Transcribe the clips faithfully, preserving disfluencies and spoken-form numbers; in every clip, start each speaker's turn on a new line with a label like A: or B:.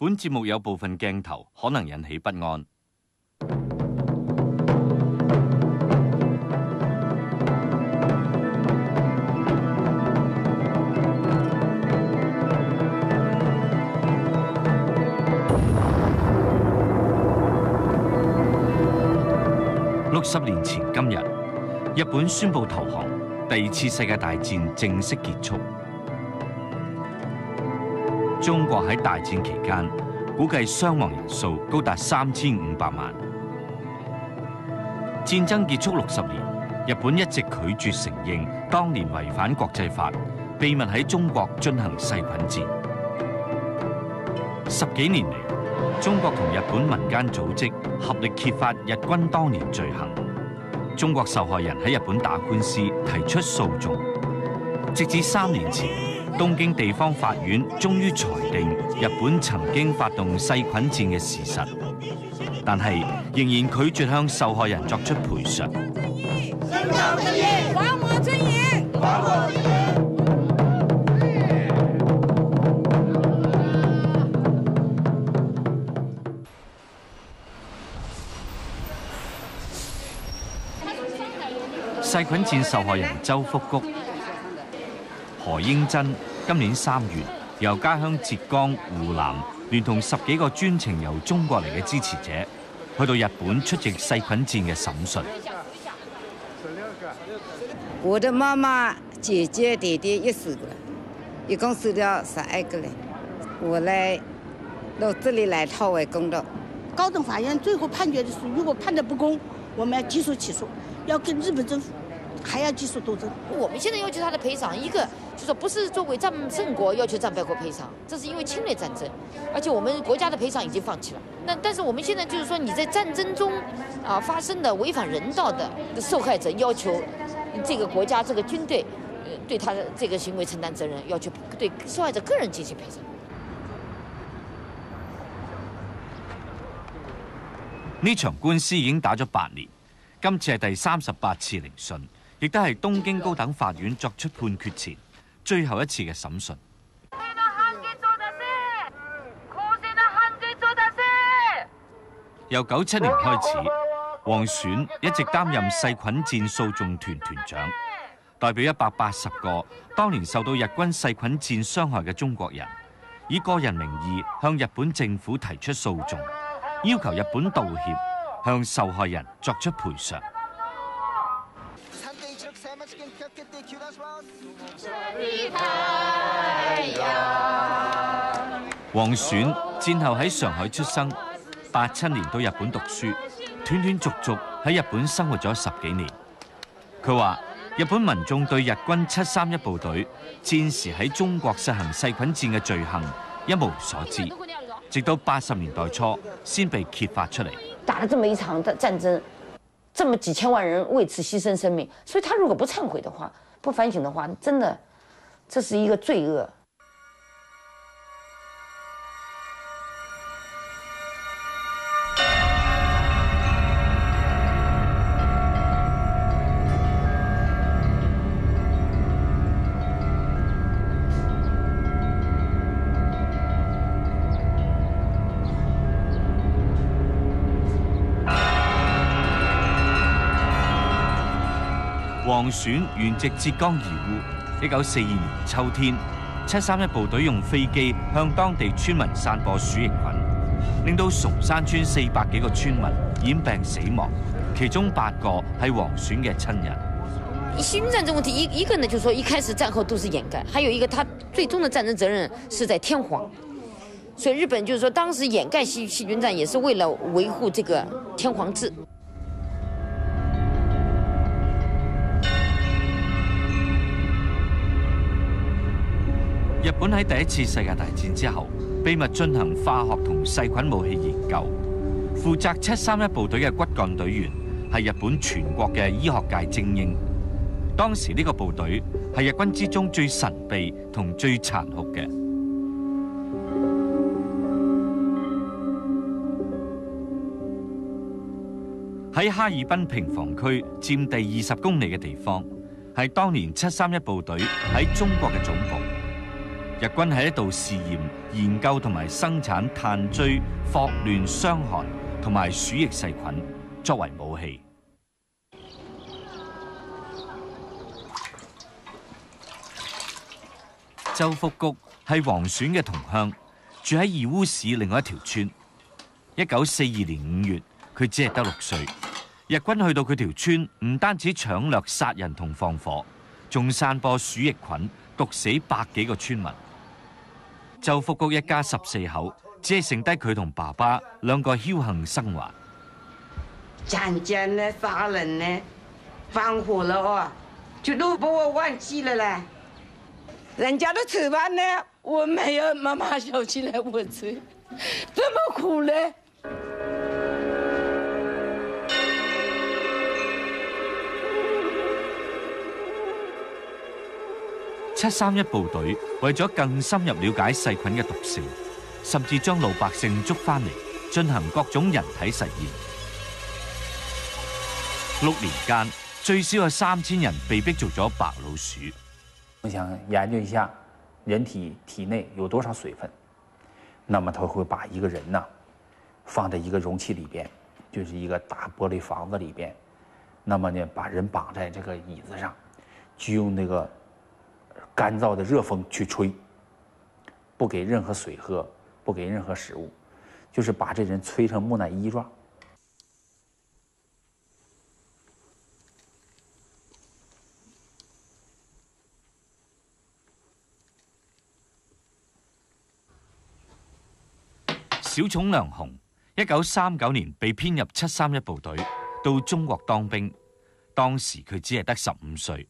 A: 本節目有部分鏡頭可能引起不安。六十年前今日，日本宣布投降，第二次世界大戰正式結束。中國喺大戰期間，估計傷亡人數高達三千五百萬。戰爭結束六十年，日本一直拒絕承認當年違反國際法，秘密喺中國進行細菌戰。十幾年嚟，中國同日本民間組織合力揭發日軍當年罪行。中國受害人喺日本打官司提出訴訟，直至三年前，東京地方法院終於裁定日本曾經發動細菌戰嘅事實，但係仍然拒絕向受害人作出賠償。還我尊嚴！還我尊嚴！細菌戰受害人周福谷、何英珍今年三月由家鄉浙江湖南，聯同十幾個專程由中國嚟嘅支持者，去到日本出席細菌戰嘅審訊。
B: 我的媽媽、姐姐、弟弟一死個，一共死掉十二個人。我來到這裡來討回公道。
C: 高等法院最後判決的是，如果判得不公，我們要繼續起訴，要跟日本政府還要繼續鬥爭。
D: 我們現在要求他的賠償，一個就是說不是作為戰勝國要求戰敗國賠償，這是因為侵略戰爭，而且我們國家的賠償已經放棄了。那但是我們現在就是說你在戰爭中啊發生的違反人道的受害者，要求這個國家這個軍隊對他的這個行為承擔責任，要求對受害者個人進行賠償。
A: 呢場官司已經打咗八年，今次係第三十八次聆訊，亦都係東京高等法院作出判決前最後一次嘅審訊。由九七年開始，王選一直擔任細菌戰訴訟團團長，代表一百八十個當年受到日軍細菌戰傷害嘅中國人，以個人名義向日本政府提出訴訟，要求日本道歉，向受害人作出賠償。王選戰後喺上海出生，八七年到日本讀書，斷斷續續喺日本生活咗十幾年。佢話：日本民眾對日軍七三一部隊戰時喺中國實行細菌戰嘅罪行一無所知，直到八十年代初先被揭發出嚟。
E: 打了這麼一場的戰爭，這麼幾千萬人為此犧牲生命，所以他如果不懺悔的話，不反省的話，真的，這是一個罪惡。
A: 王選原籍浙江義烏，一九四二年秋天，七三一部隊用飛機向當地村民散播鼠疫菌，令到崇山村四百幾個村民染病死亡，其中八個係王選嘅親人。
D: 細菌戰爭問題，一一個呢，就是說一開始戰後都是掩蓋，還有一個，他最終的戰爭責任是在天皇，所以日本就是說當時掩蓋細細菌戰，也是為了維護這個天皇制。
A: 日本喺第一次世界大戰之後，秘密進行化學同細菌武器研究。負責七三一部隊嘅骨幹隊員係日本全國嘅醫學界精英。當時呢個部隊係日軍之中最神秘同最殘酷嘅。喺哈爾濱平房區佔地二十公里嘅地方，係當年七三一部隊喺中國嘅總部。日軍喺一度試驗研究同埋生產炭疽、霍亂、傷寒同埋鼠疫細菌作為武器。周福谷係黃選嘅同鄉，住喺義烏市另外一條村。一九四二年五月，佢只係得六歲。日軍去到佢條村，唔單止搶掠、殺人同放火，仲散播鼠疫菌，毒死百幾個村民。周福谷一家十四口，只係剩低佢同爸爸兩個僥倖生活。
B: 強姦呢，殺人呢，放火了哦，就都把我忘記了嘞。人家都吃飯呢，我沒有，媽媽燒起來我吃，這麼苦呢。
A: 七三一部隊為咗更深入了解細菌嘅毒性，甚至將老百姓捉返嚟進行各種人體實驗。六年間，最少有三千人被逼做咗白老鼠。
F: 我想研究一下人體體內有多少水分，那麼他會把一個人呢放在一個容器裏邊，就是一個大玻璃房子裏邊，那麼呢把人綁在這個椅子上，就用那個乾燥的熱風去吹，不給任何水喝，不給任何食物，就是把這人吹成木乃伊狀。
A: 小塚良雄，一九三九年被編入七三一部隊，到中國當兵。當時佢只係得十五歲。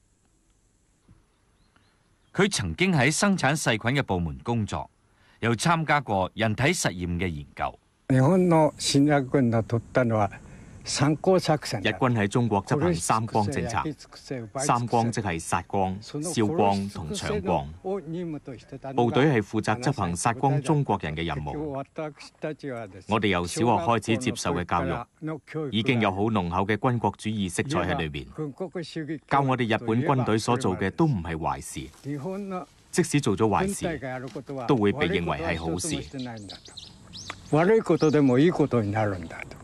A: 佢曾經喺生產細菌嘅部門工作，又參加過人體實驗嘅研究。
G: 日本の侵略軍が取ったのは三光作戦。
H: 日軍喺中國執行三光政策，三光即係殺光、燒光同搶光。部隊係負責執行殺光中國人嘅任務。我哋由小學開始接受嘅教育，已經有好濃厚嘅軍國主義色彩喺裏面，教我哋日本軍隊所做嘅都唔係壞事，即使做咗壞事，都會被認為係好事。
G: 悪いことでもいいことになるんだと。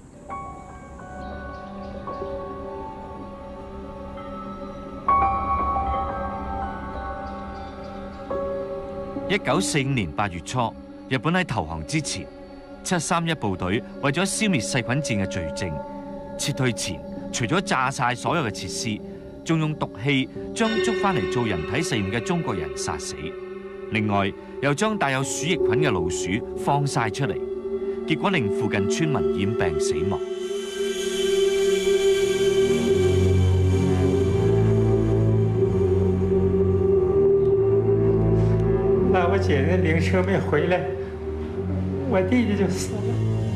A: 一九四五年八月初，日本喺投降之前，七三一部隊為咗消滅細菌戰嘅罪證，撤退前除咗炸晒所有嘅設施，仲用毒氣將捉翻嚟做人體實驗嘅中國人殺死。另外，又將帶有鼠疫菌嘅老鼠放晒出嚟，結果令附近村民染病死亡。
I: 我姐姐靈車沒回來，我弟弟就死了。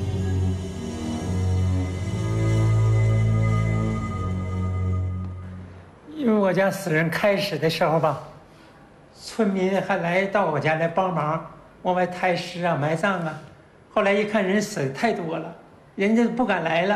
I: 因為我家死人開始的時候吧，村民還來到我家來幫忙，往外抬屍啊、埋葬啊。後來一看人死的太多了，人家不敢來了。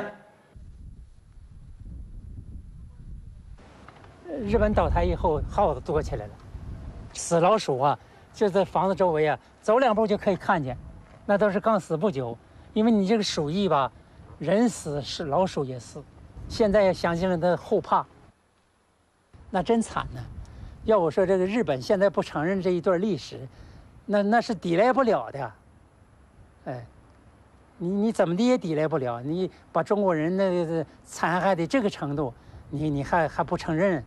I: 日本倒台以後，耗子多起來了，死老鼠啊。就在房子周圍啊，走兩步就可以看見，那都是剛死不久。因為你這個鼠疫吧，人死是老鼠也死。現在想起來都後怕，那真慘呢。要我說，這個日本現在不承認這一段歷史，那那是抵賴不了的。哎，你你怎麼的也抵賴不了。你把中國人那個殘害的這個程度，你你還還不承認？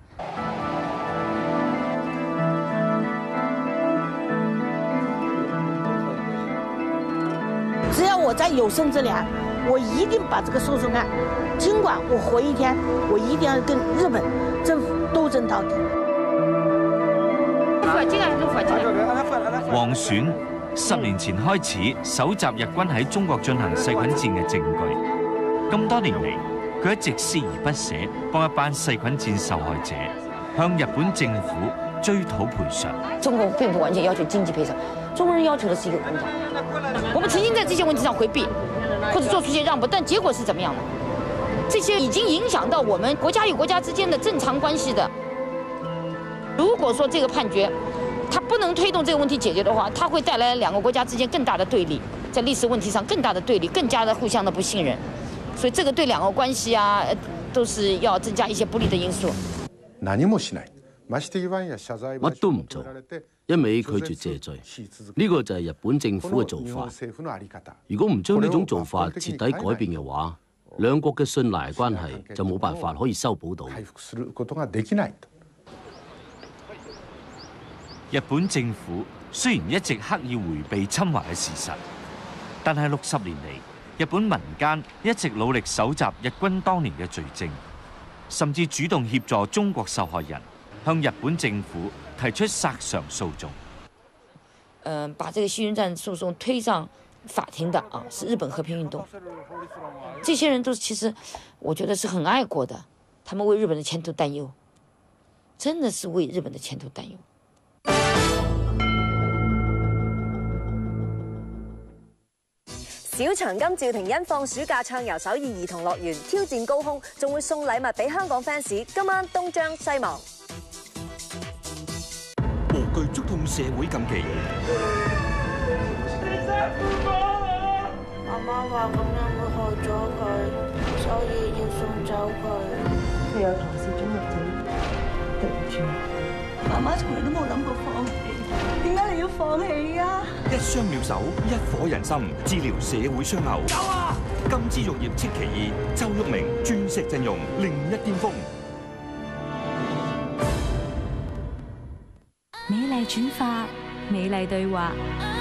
C: 只要我在有生之年，我一定把這個訴訟案，儘管我活一天，我一定要跟日本政府鬥爭到底。
A: 黃選十年前開始搜集日軍喺中國進行細菌戰嘅證據，咁多年嚟，佢一直鍥而不捨，幫一班細菌戰受害者向日本政府追討賠償。
E: 中國並不完全要求經濟賠償，中國人要求的是一個公道。
D: 我們曾經在這些問題上迴避，或者做出一些讓步，但結果是怎麼樣的？這些已經影響到我們國家與國家之間的正常關係的。如果說這個判決它不能推动这个问题解决的话，它会带来两个国家之间更大的对立，在历史问题上更大的对立，更加的互相的不信任。所以这个对两个關係啊，都是要增加一些不利的因素。
J: 乜都唔做，一味拒絕謝罪，呢個就係日本政府嘅做法。如果唔將呢種做法徹底改變嘅話，兩國嘅信賴關係就冇辦法可以修補到。
A: 日本政府雖然一直刻意迴避侵華嘅事實，但係六十年嚟，日本民間一直努力搜集日軍當年嘅罪證，甚至主動協助中國受害人向日本政府提出索償訴訟。
D: 嗯、呃，把這個西軍戰訴訟推上法庭的啊，是日本和平運動。這些人都其實，我覺得是很愛國的，他們為日本的前途擔憂，真的是為日本的前途擔憂。
K: 小長今趙婷欣放暑假暢遊首爾兒童樂園，挑戰高空，仲會送禮物俾香港 fans。今晚東張西望。
L: 無懼觸痛社會禁忌。
M: 媽媽話咁樣會害咗佢，所以要送走佢。佢有唐氏綜合症，對唔住。媽媽從來都冇諗過放棄，點解你要放棄啊？
L: 一雙妙手，一顆人心，治療社會傷口。走啊！金枝玉葉戚其二，周旭明鑽石陣容，另一巔峰。
N: 美麗轉化，美麗對話。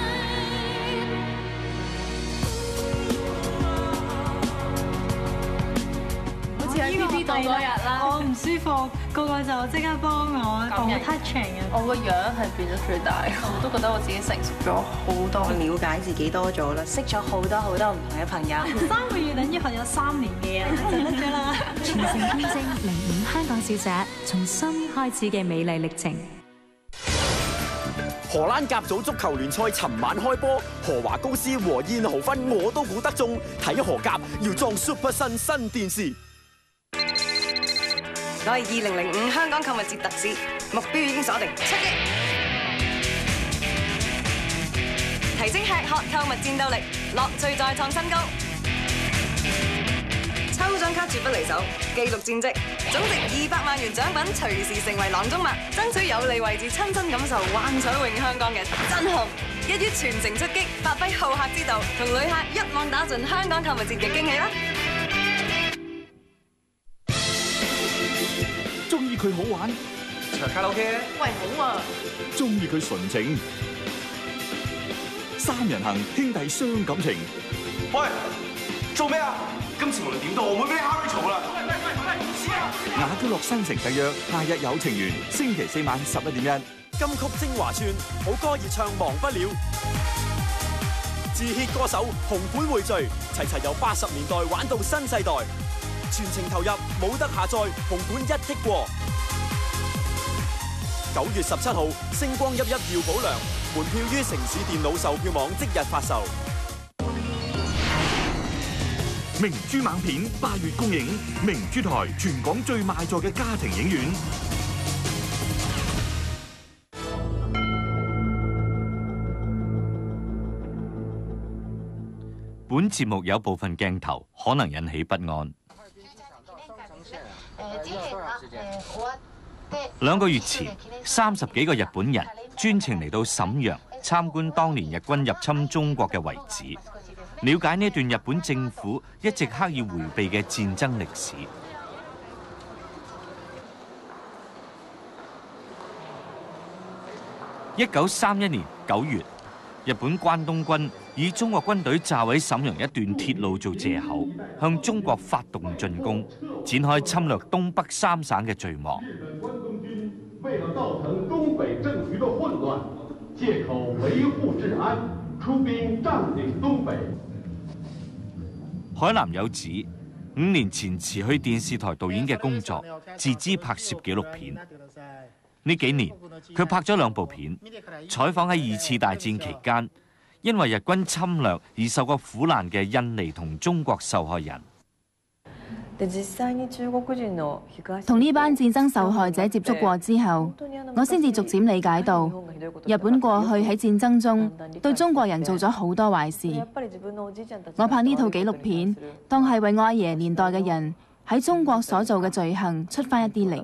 O: 喺 B B 度嗰日啦，我唔舒服，個個就即刻幫我，好 touching 啊！
P: 我個樣係變咗最大，我都覺得我自己成熟咗好多，了解自己多咗啦，識咗好多好多唔同嘅朋友。
O: 三個月等於學有三年嘅嘢，就得咗啦！
N: 全城見證零五香港小姐從新開始嘅美麗歷程。
Q: 荷蘭甲組足球聯賽尋晚開波，荷華高斯和燕豪芬我都估得中，睇荷甲要裝 Super 新新電視。
K: 我係二零零五香港購物節特使，目標已經鎖定七億，提升吃喝購物戰鬥力，樂趣再創新高。抽獎卡絕不離手，記錄戰績，總值二百萬元獎品隨時成為囊中物，爭取有利位置，親身感受幻彩詠香港嘅真紅。一於全城出擊，發揮好客之道，同旅客一網打盡香港購物節嘅驚喜啦！
L: 中意佢好玩，
P: 唱卡拉 OK 啊！喂，好啊！
L: 中意佢純情，三人行兄弟傷感情。
R: 喂，做咩啊？今次無論點都，我唔會俾你 Harry 嘈啦！喂喂喂喂，唔知啊！
L: 雅居樂新城特約，夏日有情緣，星期四晚十一點一。
Q: 金曲精華串，好歌熱唱忘不了。自 hit 歌手紅館匯聚，齊齊由八十年代玩到新世代。全程投入，冇得下載，紅館一剔過。九月十七號，星光熠熠耀保良，門票於城市電腦售票網即日發售。
L: 明珠猛片八月公映，明珠台全港最賣座嘅家庭影院。
A: 本節目有部分鏡頭可能引起不安。兩個月前，三十幾個日本人專程嚟到瀋陽參觀當年日軍入侵中國嘅遺址，了解呢段日本政府一直刻意迴避嘅戰爭歷史。一九三一年九月，日本關東軍以中國軍隊炸毀瀋陽一段鐵路做藉口，向中國發動進攻，展開侵略東北三省嘅罪幕。
S: 為了造成東北政局的混亂，借口維護治安，出兵佔領東北。
A: 海南有指，五年前辭去電視台導演嘅工作，自資拍攝紀錄片。呢幾年，佢拍咗兩部片，採訪喺二次大戰期間，因為日軍侵略而受過苦難嘅印尼同中國受害人。
T: 同呢班戰爭受害者接觸過之後，我先至逐漸理解到，日本過去喺戰爭中對中國人做咗好多壞事。我拍呢套紀錄片，當係為我阿爺年代嘅人喺中國所做嘅罪行出翻一啲力。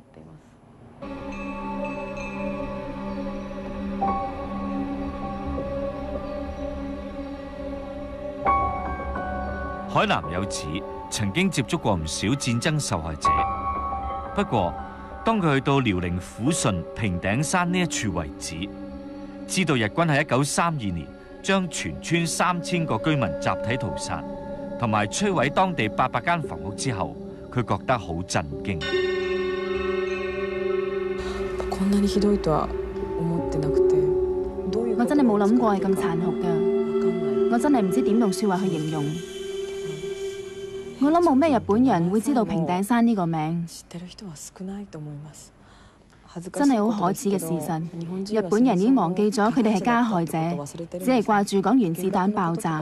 A: 海南有指曾經接觸過唔少戰爭受害者，不過當佢去到遼寧撫順平頂山呢一處遺址，知道日軍喺一九三二年將全村三千個居民集體屠殺，同埋摧毀當地八百間房屋之後，佢覺得好震驚。
T: 我真係冇諗過係咁殘酷㗎，我真係唔知點用説話去形容。我諗冇咩日本人會知道平頂山呢個名，真係好可恥嘅事實。日本人已經忘記咗佢哋係加害者，只係掛住講原子彈爆炸。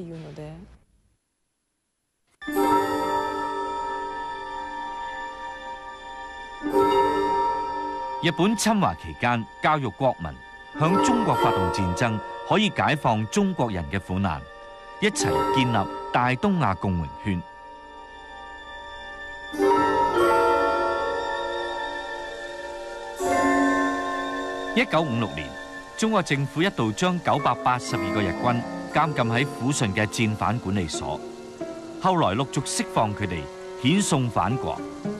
A: 日本侵華期間，教育國民向中國發動戰爭，可以解放中國人嘅苦難，一齊建立大東亞共榮圈。一九五六年，中國政府一度將九百八十二個日軍監禁喺撫順嘅戰犯管理所，後來陸續釋放佢哋，遣送返國。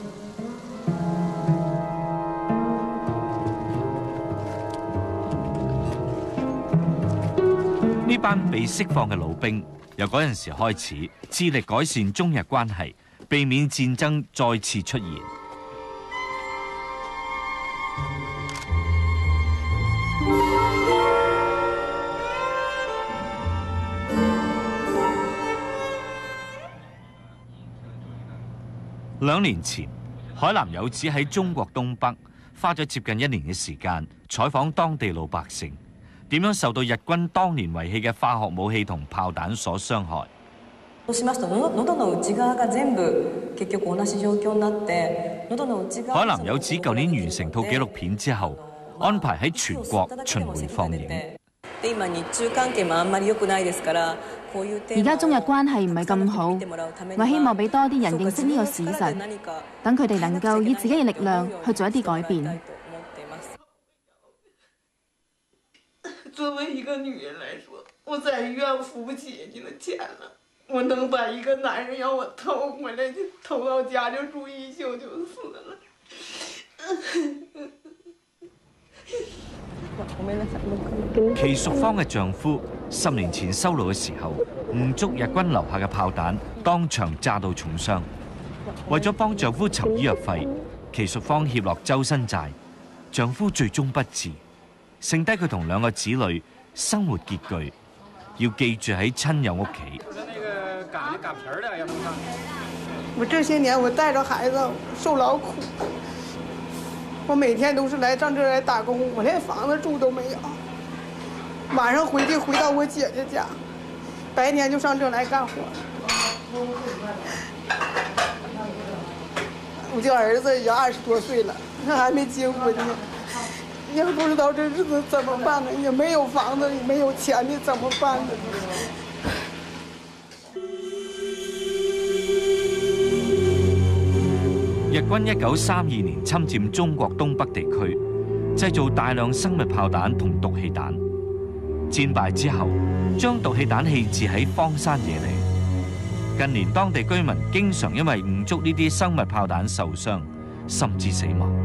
A: 呢班被釋放嘅老兵，由嗰陣時開始，致力改善中日關係，避免戰爭再次出現。兩年前，海南有子喺中國東北花咗接近一年嘅時間採訪當地老百姓，點樣受到日軍當年遺棄嘅化學武器同炮彈所傷害。海南有子舊年完成套紀錄片之後，安排喺全國巡迴放映。
T: 而家中日關係唔係咁好，我希望俾多啲人認識呢個事實，等佢哋能夠以自己嘅力量去做一啲改變。
B: 作為一個女人來說，我再怨付不起你的錢了。我能把一個男人要我偷回來，就偷到家就住一宿就死了。
A: 祁淑芳嘅丈夫十年前修路嘅時候，誤觸日軍留下嘅炮彈，當場炸到重傷。為咗幫丈夫籌醫藥費，祁淑芳欠落周身債，丈夫最終不治，剩低佢同兩個子女生活拮據，要寄住喺親友屋企。
B: 我這些年我帶着孩子受勞苦。我每天都是來上這來打工，我連房子住都沒有。晚上回去回到我姐姐家，白天就上這來幹活。我這兒子也二十多歲了，他還沒結婚呢，也不知道這日子怎麼辦呢？也沒有房子，也沒有錢，你怎麼辦呢？
A: 日軍一九三二年侵佔中國東北地區，製造大量生物炮彈同毒氣彈。戰敗之後，將毒氣彈棄置喺荒山野嶺。近年當地居民經常因為誤觸呢啲生物炮彈受傷，甚至死亡。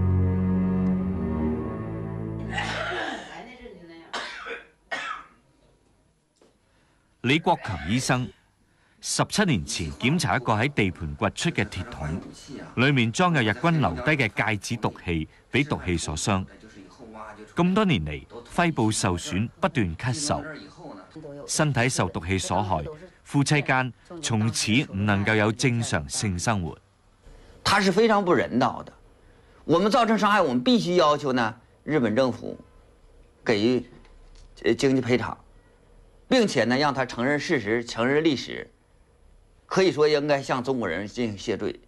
A: 李國強醫生十七年前檢查一個喺地盤掘出嘅鐵桶，裡面裝有日軍留低嘅芥子毒氣，俾毒氣所傷。咁多年嚟，肺部受損，不斷咳嗽，身體受毒氣所害，夫妻間從此唔能夠有正常性生活。
U: 它是非常不人道的。我們造成傷害，我們必須要求呢日本政府給予呃經濟賠償，並且呢讓他承認事實，承認歷史。 可以说应该向中国人进行谢罪。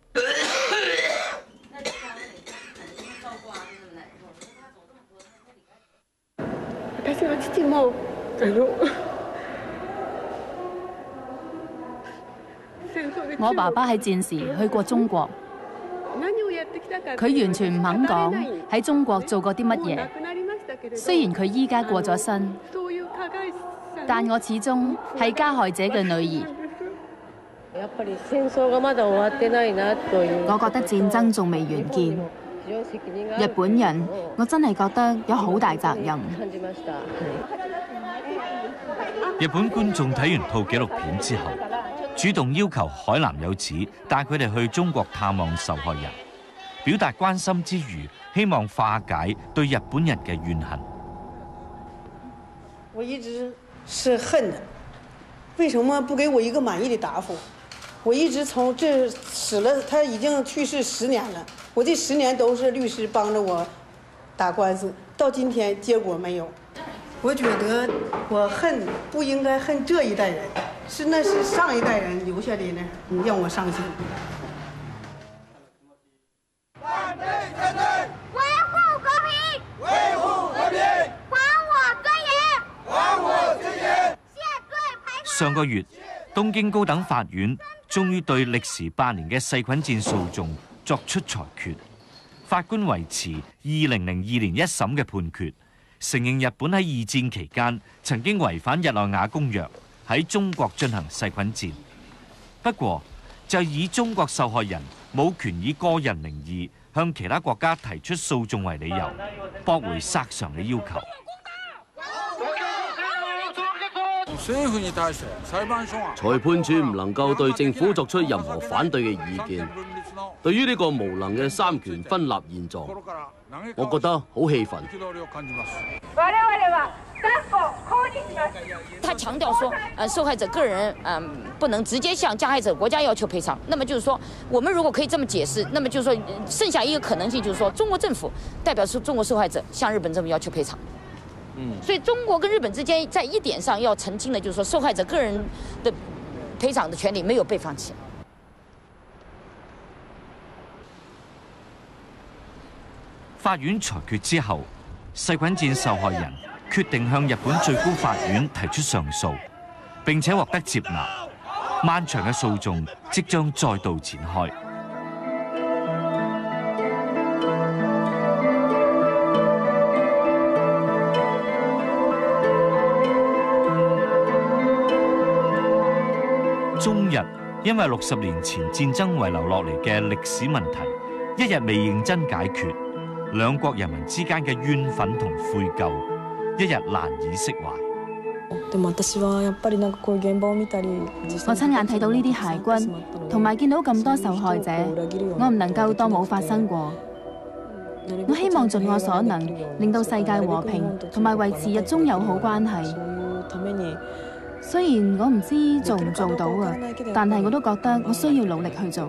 M: 私の父もあの
T: 我爸爸喺戰時去過中國，佢完全唔肯講喺中國做過啲乜嘢。雖然佢依家過咗身，但我始終係加害者嘅女兒。我覺得戰爭仲未完結。日本人，我真係覺得有好大責任。
A: 日本觀眾睇完套紀錄片之後，主動要求海南有子帶佢哋去中國探望受害人，表達關心之餘，希望化解對日本人嘅怨恨。
F: 我一直是恨的，為什麼不給我一個滿意的答覆？我一直從這死了，他已經去世十年了，我這十年都是律師幫着我打官司，到今天結果沒有。我覺得我恨不應該恨這一代人，是那是上一代人留下的呢，讓我傷心。
M: 反對戰爭，維護和平，維護和平，還我尊嚴，還我尊嚴。
A: 上個月，東京高等法院終於對歷時八年嘅細菌戰訴訟作出裁決，法官維持二零零二年一審嘅判決，承認日本喺二戰期間曾經違反日內瓦公約喺中國進行細菌戰。不過，就以中國受害人冇權以個人名義向其他國家提出訴訟為理由，駁回索償嘅要求。
J: 裁判處唔能夠對政府作出任何反對嘅意見。對於呢個無能嘅三權分立現狀，我覺得好氣憤。
E: 他強調說，呃，受害者個人，嗯、呃，不能直接向加害者國家要求賠償。那麼就是說，我們如果可以這麼解釋，那麼就是說，剩下一個可能性就是說，中國政府代表是中國受害者向日本政府要求賠償。嗯，所以中國跟日本之間在一點上要澄清的，就是說，受害者個人的賠償的權利沒有被放棄。
A: 法院裁決之後，細菌戰受害人決定向日本最高法院提出上訴，並且獲得接納。漫長嘅訴訟即將再度展開。中日因為六十年前戰爭遺留落嚟嘅歷史問題，一日未認真解決，兩國人民之間嘅怨憤同悔疚，一日難以釋懷。
T: 我親眼睇到呢啲骸骨，同埋見到咁多受害者，我唔能夠當冇發生過。我希望盡我所能，令到世界和平，同埋維持日中友好關係。雖然我唔知做唔做到啊，但係我都覺得我需要努力去做。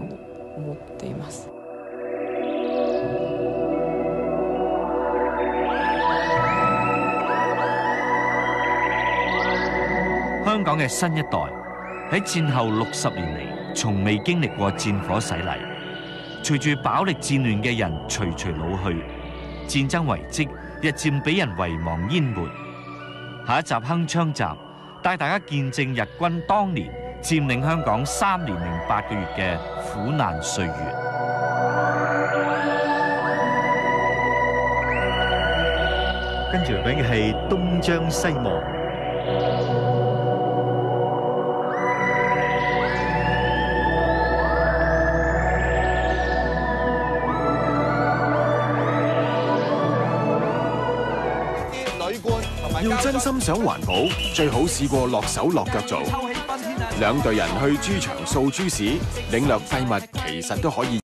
A: 香港嘅新一代喺戰後六十年嚟，從未經歷過戰火洗禮。隨住飽歷戰亂嘅人徐徐老去，戰爭遺跡日漸俾人遺忘淹沒。下一集鏗鏘集，帶大家見證日軍當年佔領香港三年零八個月嘅苦難歲月。
V: 跟住嚟嘅係東張西望。
W: 要真心想環保，最好試過落手落腳做。兩隊人去豬場掃豬屎，領略廢物其實都可以